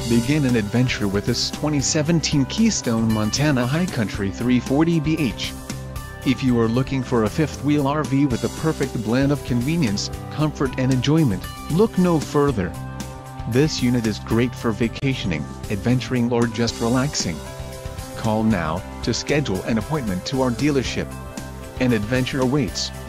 Begin an adventure with this 2017 Keystone Montana High Country 340BH. If you are looking for a fifth-wheel RV with a perfect blend of convenience, comfort and enjoyment, look no further. This unit is great for vacationing, adventuring or just relaxing. Call now to schedule an appointment to our dealership. An adventure awaits.